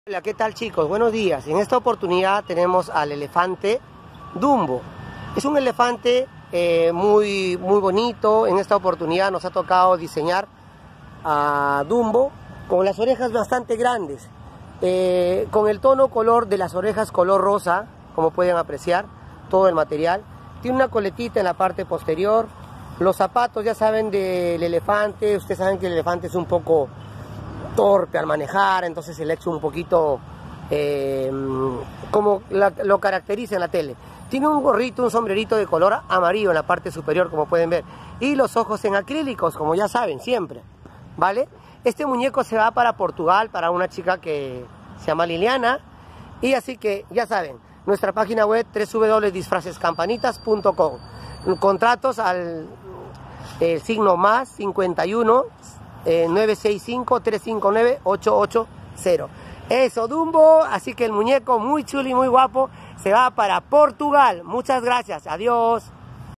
Hola, ¿qué tal chicos? Buenos días. En esta oportunidad tenemos al elefante Dumbo. Es un elefante muy bonito. En esta oportunidad nos ha tocado diseñar a Dumbo con las orejas bastante grandes, con el tono color de las orejas color rosa, como pueden apreciar, todo el material. Tiene una coletita en la parte posterior. Los zapatos, ya saben, del elefante. Ustedes saben que el elefante es un poco torpe al manejar, entonces se le echa un poquito como lo caracteriza en la tele. Tiene un gorrito, un sombrerito de color amarillo en la parte superior, como pueden ver, y los ojos en acrílicos, como ya saben, siempre, ¿vale? Este muñeco se va para Portugal, para una chica que se llama Liliana, y así que ya saben, nuestra página web www.disfracescampanitas.com. Contratos al signo más 51 965-359-880. Eso, Dumbo. Así que el muñeco muy chulo y muy guapo se va para Portugal. Muchas gracias. Adiós.